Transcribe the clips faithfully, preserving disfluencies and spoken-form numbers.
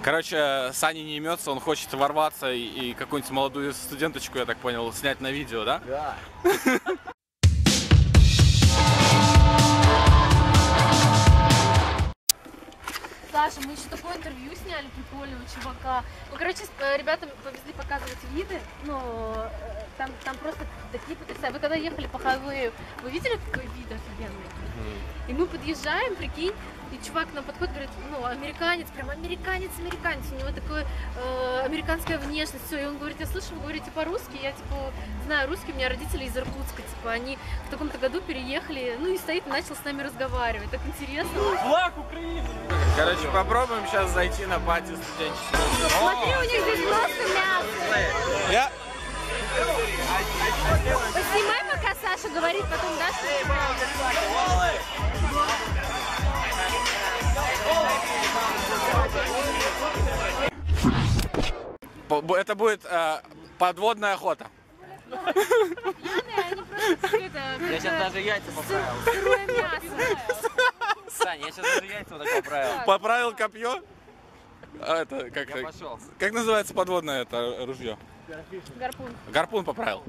Короче, Саня не имется, он хочет ворваться и, и какую-нибудь молодую студенточку, я так понял, снять на видео, да? Да. Саша, мы еще такое интервью сняли прикольного чувака. Ну, короче, ребятам повезли показывать виды, но там, там просто такие потрясающие. Вы когда ехали по хайвею, вы видели, какой вид офигенный? Mm-hmm. И мы подъезжаем, прикинь, и чувак нам подходит, говорит, ну, американец, прям американец, американец, у него такая э, американская внешность, все, и он говорит, я слышу, вы говорите по-русски, я, типа, знаю русский, у меня родители из Иркутска, типа, они в таком-то году переехали, ну, и стоит и начал с нами разговаривать, так интересно. Флаг Украины! Короче, попробуем сейчас зайти на пати студенческого. Смотри, у них здесь просто мясо. Я... Поснимай, пока Саша говорит, потом дашь. Это будет э, подводная охота. Я сейчас даже яйца поправил. Сырое мясо. Саня, я сейчас даже яйца вот так поправил. Поправил копье? А это, как, Я пошел. Как называется подводное это ружье? Гарпун. Гарпун поправил.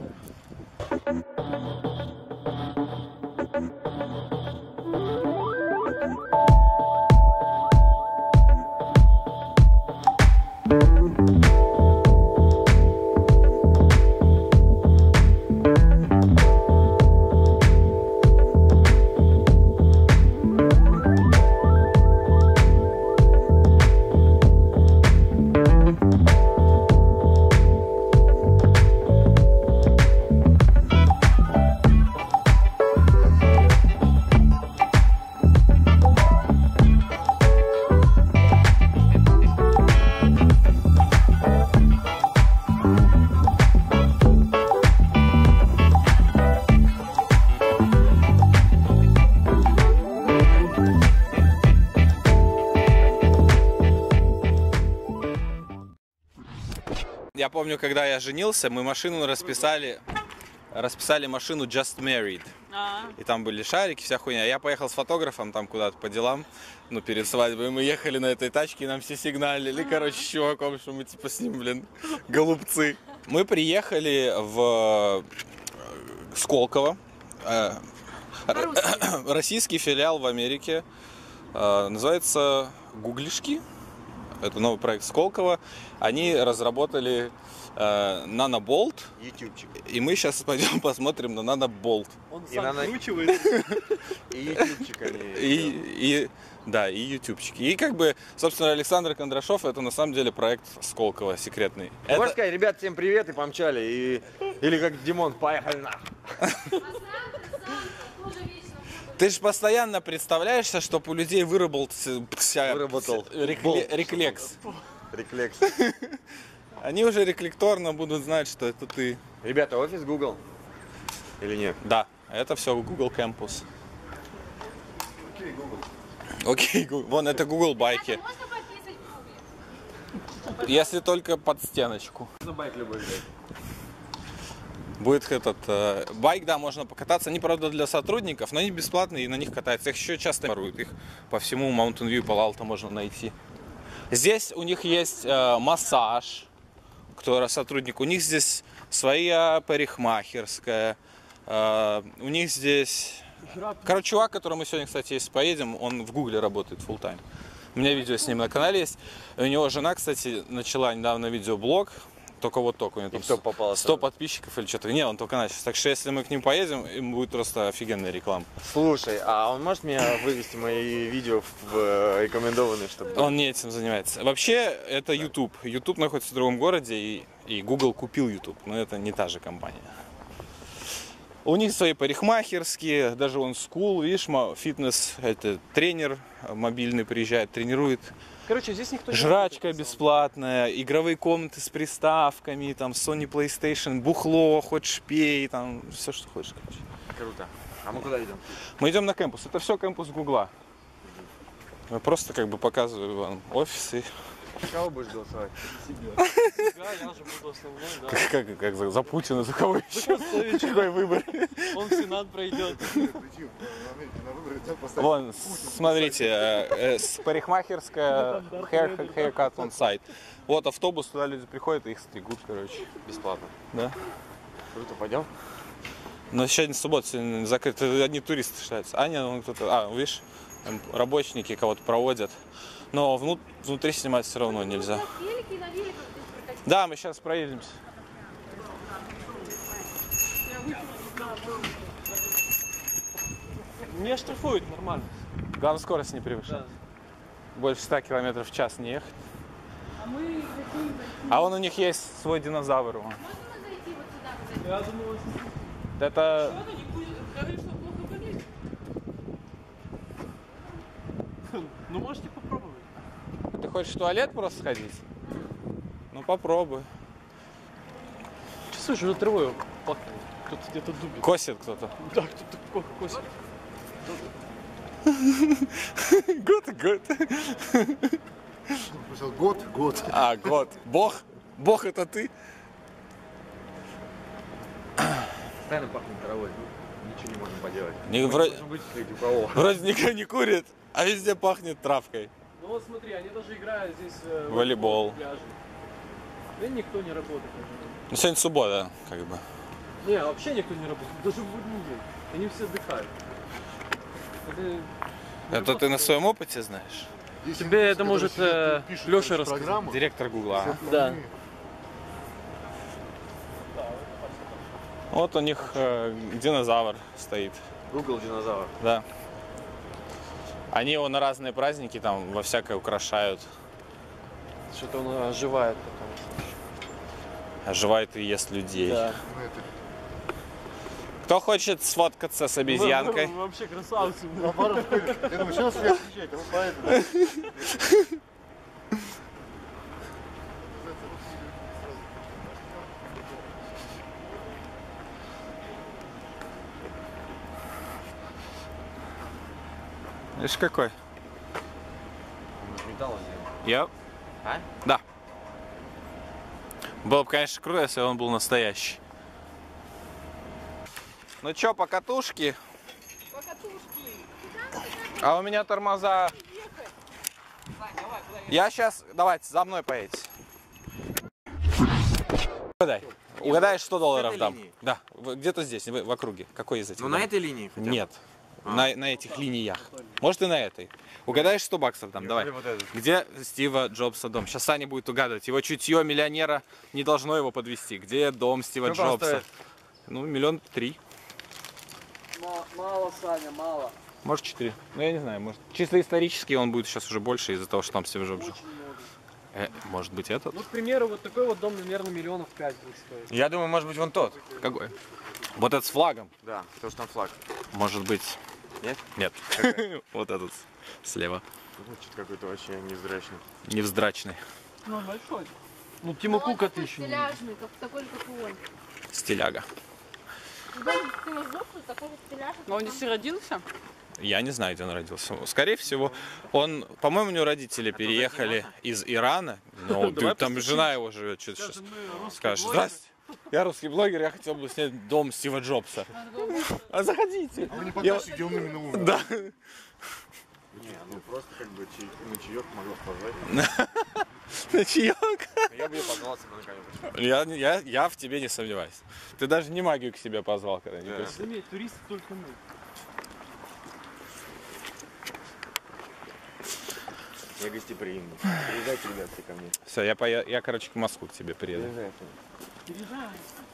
Я помню, когда я женился, мы машину расписали, расписали машину Just Married. И там были шарики, вся хуйня. Я поехал с фотографом там куда-то по делам, ну, перед свадьбой. Мы ехали на этой тачке, и нам все сигналили, короче, с чуваком, что мы типа с ним, блин, голубцы. Мы приехали в Сколково, российский филиал в Америке, называется Гуглишки. Это новый проект Сколково. Они разработали э, NanoBolt. Ютубчик. И мы сейчас пойдем посмотрим на NanoBolt. Он и сам накручивает. И ютубчик они. И, да, и ютубчики. И как бы, собственно, Александр Кондрашов, это на самом деле проект Сколково секретный. Можно это... сказать, ребят, всем привет и помчали. И... Или как Димон, поехали на. Ты же постоянно представляешься, чтобы у людей выработался Выработал. Рекле... реклекс. Реклекс. Они уже рефлекторно будут знать, что это ты. Ребята, офис Google? Или нет? Да, это все Google Campus. Окей, Google. Окей, Google. Вон, это Google байки. Если только под стеночку. На байк любой взять. Будет этот э, байк, да, можно покататься. Они, правда, для сотрудников, но они бесплатные и на них катаются. Их еще часто воруют. Их по всему Mountain View, Palo Alto можно найти. Здесь у них есть э, массаж, кто сотрудник. У них здесь своя парикмахерская. Э, у них здесь... Короче, чувак, который мы сегодня, кстати, если поедем, он в Гугле работает full time. У меня видео с ним на канале есть. У него жена, кстати, начала недавно видеоблог. Только вот только у него там кто попал, сто подписчиков или что-то. Не, он только начал. Так что если мы к ним поедем, им будет просто офигенная реклама. Слушай, а он может меня вывести мои видео в рекомендованные, чтобы... Он не этим занимается. Вообще, это YouTube. YouTube находится в другом городе, и, и Google купил YouTube. Но это не та же компания. У них свои парикмахерские, даже он school, видишь, фитнес, это тренер мобильный приезжает, тренирует. Короче, здесь никто не Жрачка бесплатная, игровые комнаты с приставками, там Sony PlayStation, бухло, хочешь пей, там все, что хочешь, короче. Круто. А мы куда идем? Мы идем на кампус. Это все кампус Гугла. Я просто как бы показываю вам офисы. Кого будешь голосовать? Себя, я же буду основной, да. Как, как, как за, за Путина, за кого еще? Какой выбор? Он в Сенат пройдет. Вон, смотрите, э, э, с- парикмахерская hair, haircut on site. Вот автобус, туда люди приходят и их стригут, короче. Бесплатно. Да. Круто, пойдем? Но сегодня суббота, сегодня закрыто, одни туристы считаются. А, нет, ну кто-то, а, видишь, там работники кого-то проводят. Но внут- внутри снимать все равно нельзя. Велики и на великах здесь прокатить. Да, мы сейчас проедемся. Меня штрафуют нормально. Главное, скорость не превышать. Да. Больше ста километров в час не ехать. А мы хотим зайти. А вон у них есть свой динозавр. Вон. Можно зайти вот сюда, кстати? Я думал, Это что не будет, конечно, плохо болеть. Ну, можете попробовать. ты хочешь в туалет просто сходить? Ну попробуй. Че, слушай, уже травой пахнет. Кто-то где-то дубит. Косит кто-то. Да, кто-то ко- косит. Год, год. Год, год. А, год. Бог? Бог это ты? Постоянно пахнет травой. Ничего не можем поделать. Не, вроде, Должен быть среди кого. вроде никто не курит, а везде пахнет травкой. Ну вот смотри, они даже играют здесь э, Волейбол. на пляже. И никто не работает. Ну сегодня суббота, как бы. Не, вообще никто не работает. Даже в будний день. Они все отдыхают. Это... Это ты на своем опыте знаешь? Тебе это может, э, Лёша рассказать. программу. Директор Гугла. а? Да. Вот у них э, динозавр стоит. Google динозавр. Да. Они его на разные праздники там во всякое украшают. Что-то он оживает потом. Оживает и ест людей. Да. Ну, это Кто хочет сфоткаться с обезьянкой? Вы, вы вообще красавцы. наоборот. Я думаю, сейчас я отвечаю, ну поэтому. Видишь какой? Он из металла сделан. Я? А? Да. Было бы, конечно, круто, если он был настоящий. Ну чё, по катушке? А у меня тормоза. Я сейчас, давайте, за мной поедете. Угадай. Угадай, сто долларов этой дам. линии? Да, в- где-то здесь, в, в округе. Какой из этих? Ну дам? на этой линии хотя бы? Нет. На, на этих линиях. Может и на этой. Угадаешь сто баксов там, давай. Или вот этот. Где Стива Джобса дом? Сейчас Саня будет угадывать. Его чутье миллионера не должно его подвести. Где дом Стива Сколько он Джобса? стоит? Ну, миллион три. Мало, Саня, мало. Может, четыре. Ну, я не знаю. Может, чисто исторически он будет сейчас уже больше из-за того, что там Стив Джобс жил. Э, может быть, этот? Ну, к примеру, вот такой вот дом, наверное, миллионов пять будет стоить. Я думаю, может быть, вон тот. Какой? Вот этот с флагом. Да, потому что там флаг. Может быть. Нет? Нет. Вот этот слева. Значит, какой-то вообще невзрачный. Невздрачный. Ну, большой. Ну, Тима Кука ты еще не видел. Стиляжный, как, такой же, как и он. Стиляга. Дом Стива Джобса такой же стиляжный. Но он здесь и родился? Я не знаю, где он родился. Скорее всего, он, по-моему, у него родители переехали из Ирана. Но Давай там постучим. жена его живет. Что ты сейчас Скажем, мы русские скажешь? блогеры. Здрасте. Я русский блогер, я хотел бы снять дом Стива Джобса. А заходите. А вы не покажете, где он именно умер? Да. Не, ну просто как бы чай, на чаек могла позвать. На чаек. Я бы ее позвал себе наконец. Я, я, я в тебе не сомневаюсь. Ты даже не магию к себе позвал когда-нибудь. Да. Заметь, туристы только мы. Я гостеприимный. Приезжайте, ребят, все ко мне. Все, я, поеду, я, короче, к Москву к тебе приеду. Приезжайте.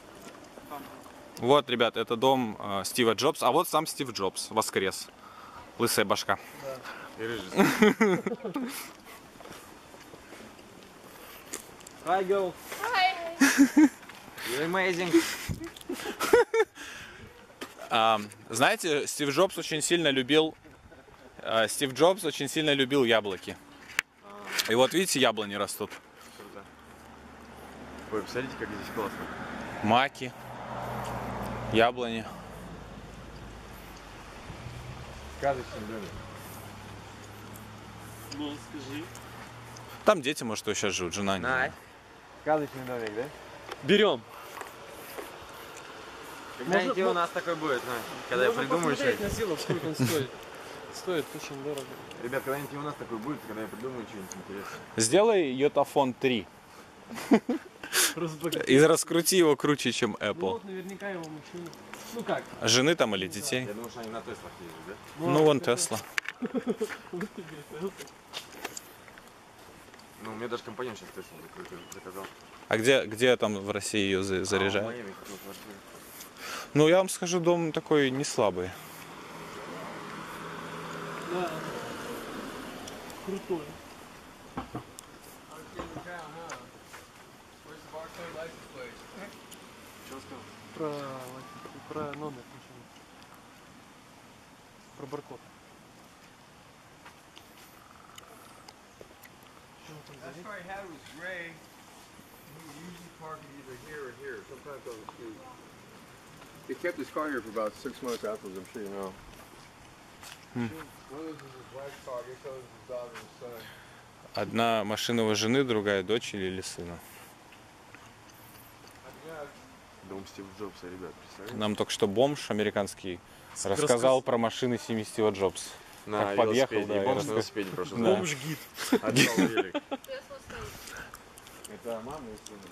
Вот, ребят, это дом э, Стива Джобса. А вот сам Стив Джобс воскрес. Лысая башка. И режиссер. Hi, girl. You're amazing. А, знаете, Стив Джобс очень сильно любил э, Стив Джобс очень сильно любил яблоки. И вот видите, яблони растут. Круто. Ой, посмотрите, как здесь классно. Маки, яблони. Сказочный домик. Ну, скажи. Там дети, может, сейчас живут, жена не знаю. Сказочный домик, да? Берем. Когда-нибудь у нас такой будет, Настя. Когда я Можно придумаю посмотреть что-нибудь. на силу, сколько он стоит. Стоит очень дорого. Ребят, когда-нибудь у нас такой будет, когда я придумаю что-нибудь интересное. Сделай Йотафон три. Просто И раскрути его круче, чем Ну Apple. вот наверняка его мужчина. Ну как? Жены там или детей? Я думаю, что они на Теслах ездят, да? Ну, вон Тесла. Вот тебе Tesla. Ну, у меня даже компаньон сейчас Теслу заказал. А где, где там в России ее за- А, в заряжают? Майами купил квартиру. Ну, я вам скажу, дом такой не слабый. Да. Крутой. Чего сказал? Про, про номер машины. Про баркод. Что там за вид? car he had was gray. He would usually park it either here or here, sometimes on the street. He kept his car here for about six months afterwards, I'm sure you know. One of those is his wife's car, I guess that was his daughter and son. Одна машина его жены, другая дочери или сына. Дом Стива Джобса, ребят, представляете? Нам только что бомж американский рассказал про машины семьи Стива Джобса. На как подъехал, велосипеде, да, и и бомж раска- на велосипеде прошел. Да. Бомж-гид. Отжал велик. Тесла стоит. Это мама и сын.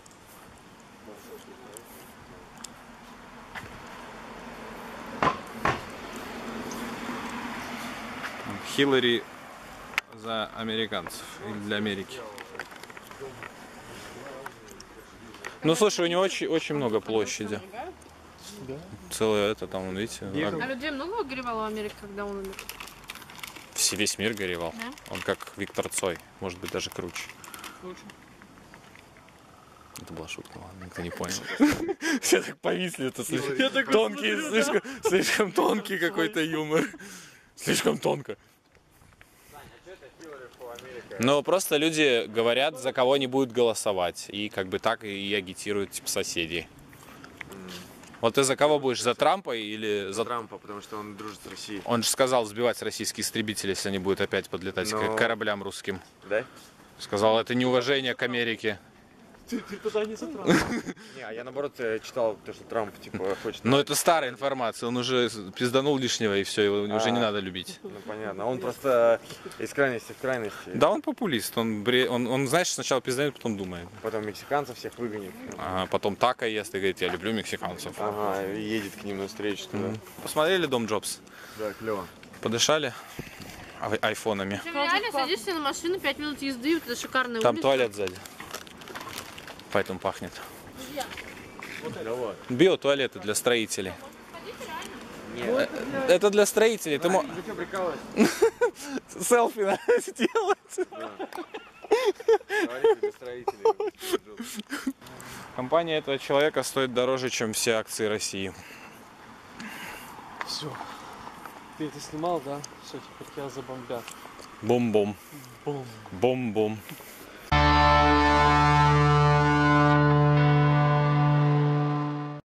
Хиллари за американцев или для Америки. Ну слушай, у него очень, очень много площади. Целое это там, вон, видите, А людей много горевало в Америке, когда он умер? все, весь мир горевал. Да? Он как Виктор Цой, может быть даже круче. Лучше. Это была шутка, ладно, никто не понял. Все так повисли, это слишком тонкий, слишком, слишком тонкий какой-то юмор. Слишком тонко. Но просто люди говорят, за кого они будут голосовать. И как бы так и агитируют типа соседей. Вот ты за кого будешь? За Трампа или За за... Трампа, потому что он дружит с Россией. Он же сказал сбивать российские истребители, если они будут опять подлетать Но- к кораблям русским. Да? Сказал, это неуважение к Америке. Ты, ты туда не затронул. Не, а я наоборот э, читал, то, что Трамп типа хочет... Но это старая информация, он уже пизданул лишнего и все, его уже не А. надо любить. Ну понятно, он просто из крайности в крайности. Да, он популист, он, бре... он, он знаешь, сначала пизданет, потом думает. Потом мексиканцев всех выгонит. А потом тако ест и говорит, я люблю мексиканцев. Ага, и едет к ним навстречу туда. Посмотрели Дом Джобс? Да, клево. Подышали ай- айфонами? Ты реально садишься на машину, пять минут езды, вот это шикарная Там улица. туалет сзади. Поэтому пахнет. Друзья, Да вот. Биотуалеты для строителей. ходите реально? Нет. Это для строителей. Ты мо- Вы что, прикалываетесь? селфи надо сделать. Говорите для строителей. Компания этого человека стоит дороже, чем все акции России. Все. Ты это снимал, да? Все, теперь тебя забомбят. Бум-бум. Бум. Бум-бум.